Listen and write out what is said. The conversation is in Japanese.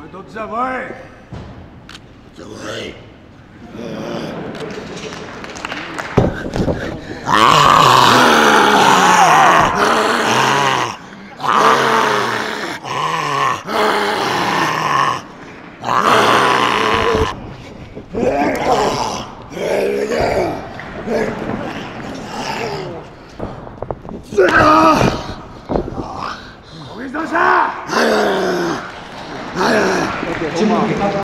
おいどっちだ来い。 じゃおい。 おいどうした。